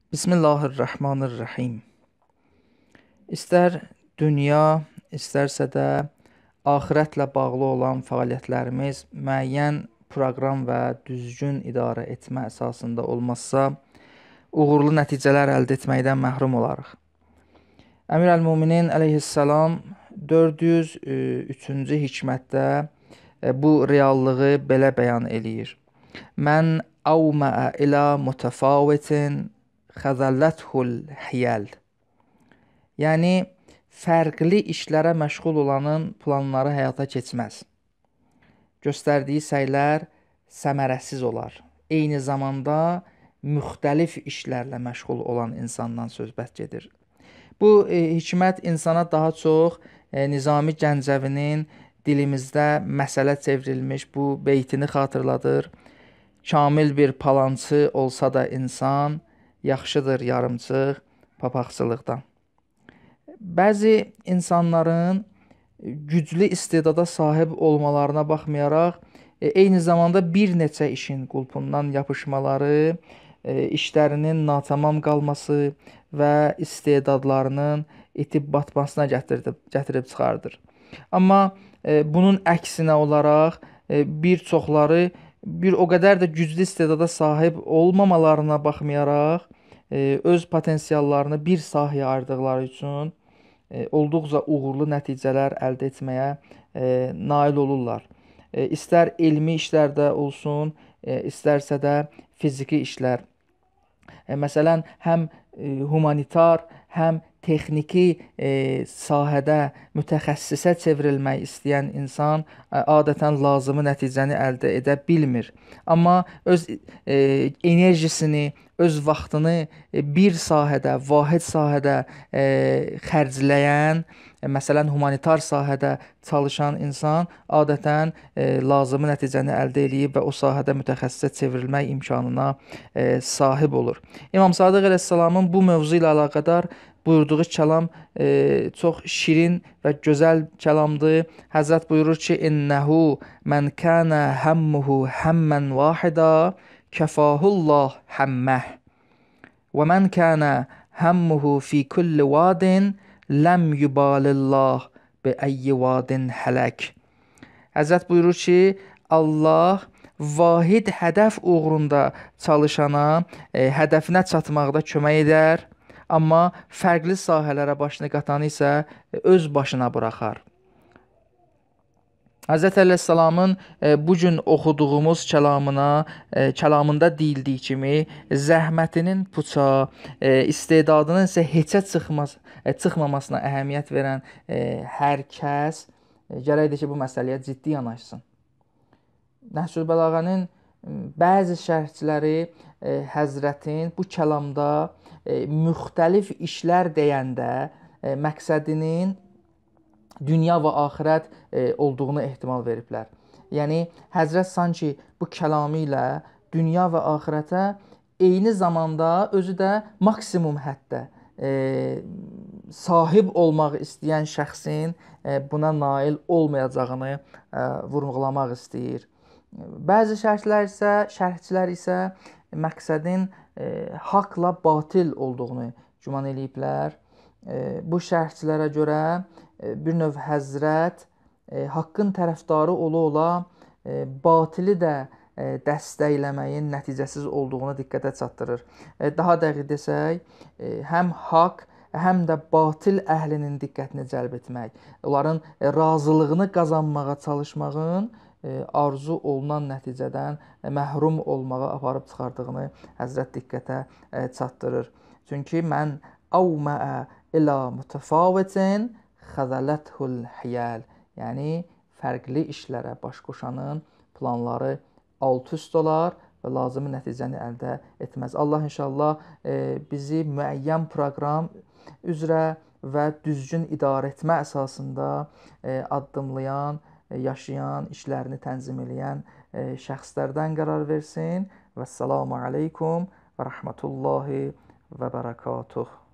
Bismillahirrahmanirrahim. İstər dünya, istərsə də axirətlə bağlı olan fəaliyyətlərimiz müəyyən proqram və düzgün idarə etmə əsasında olmazsa, uğurlu nəticələr əldə etməkdən məhrum olarıq. Əmir əl-Müminin əleyhissalam 403-cü hikmətdə bu reallığı belə bəyan eləyir. Mən əvməə ilə mütəfavitin xəzəlləthul hiyəl. Yəni, fərqli işlərə məşğul olanın planları həyata keçməz. Göstərdiyi səylər səmərəsiz olar. Eyni zamanda müxtəlif işlərlə məşğul olan insandan söhbət gedir. Bu hikmət insana daha çox Nizami Gəncəvinin dilimizdə məsələ çevrilmiş bu beytini xatırladır. Kamil bir palançı olsa da insan, yaxşıdır yarımçıq papaqçılıqdan. Bəzi insanların güclü istedada sahib olmalarına baxmayaraq, eyni zamanda bir neçə işin qulpundan yapışmaları, işlərinin natamam qalması və istedadlarının itib batmasına gətirib çıxardır. Amma bunun əksinə olaraq bir çoxları bir o qədər də güclü istedada sahib olmamalarına baxmayaraq, öz potensiallarını bir sahəyə ayırdıqları üçün olduqca uğurlu nəticələr əldə etməyə nail olurlar. İstər elmi işlərdə olsun, istərsə də fiziki işlər. Məsələn, həm humanitar, həm texniki sahədə mütəxəssisə çevrilmək istəyən insan adətən lazımi nəticəni əldə edə bilmir. Amma öz enerjisini, öz vaxtını bir sahədə, vahid sahədə xərcləyən, məsələn, humanitar sahədə çalışan insan adətən lazımi nəticəni əldə edib və o sahədə mütəxəssisə çevrilmək imkanına sahib olur. İmam Sadiq əleyhissalamın bu mövzu ilə əlaqədar buyurduğu kəlam çox şirin və gözəl kəlamdır. Həzrət buyurur ki, İnnəhu mən kənə həmmuhu həmmən vahida kəfahullah həmməh və mən kənə həmmuhu fi kulli vadin ləm yubalillah bi əyyi vadin hələk. Həzrət buyurur ki, Allah vahid hədəf uğrunda çalışana hədəfinə çatmaqda kömək edər, amma fərqli sahələrə başını qatanı isə öz başına buraxar. Həzrət əleyhissalamın bugün oxuduğumuz kəlamında deyildiyi kimi, zəhmətinin puça, istedadının isə heçə çıxmamasına əhəmiyyət verən hər kəs gərəkdir ki, bu məsələyə ciddi yanaşsın. Nəhsül Bəlağənin bəzi şərhçiləri Həzrətin bu kəlamda müxtəlif işlər deyəndə məqsədinin dünya və axirət olduğunu ehtimal veriblər. Yəni, Həzrət sanki bu kəlamı ilə dünya və axirətə eyni zamanda özü də maksimum həddə sahib olmaq istəyən şəxsin buna nail olmayacağını vurğulamaq istəyir. Bəzi şərhçilər isə məqsədin haqla batil olduğunu güman eləyiblər. Bu şərhçilərə görə bir növ Həzrət haqqın tərəfdarı ola batili də dəstəkləməyin nəticəsiz olduğunu diqqətə çatdırır. Daha dəqiq desək, həm haqq, həm də batil əhlinin diqqətini cəlb etmək, onların razılığını qazanmağa çalışmağın arzu olunan nəticədən məhrum olmağa aparıb çıxardığını Həzrət diqqətə çatdırır. Çünki mən əvməə ilə mütəfavitin xəzələthul hiyəl. Yəni, fərqli işlərə baş qoşanın planları alt-üst olar və lazımi nəticəni əldə etməz. Allah inşallah bizi müəyyən proqram üzrə və düzgün idarə etmə əsasında addımlayan, yaşayan, işlərini tənzim eləyən şəxslərdən qərar versin. Vəssalamu aleykum və rəhmətullahi və bərəkatuh.